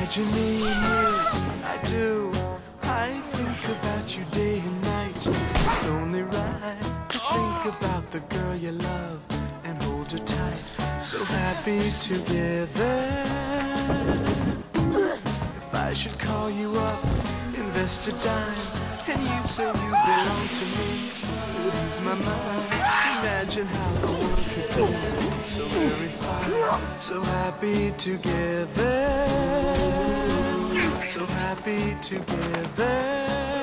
Imagine me and you, I do. I think about you day and night. It's only right to think about the girl you love and hold her tight. So happy together. If I should call you up, invest a dime, and you say you belong to me, lose my mind. Imagine how the world could be so very fine. So happy together. So happy together.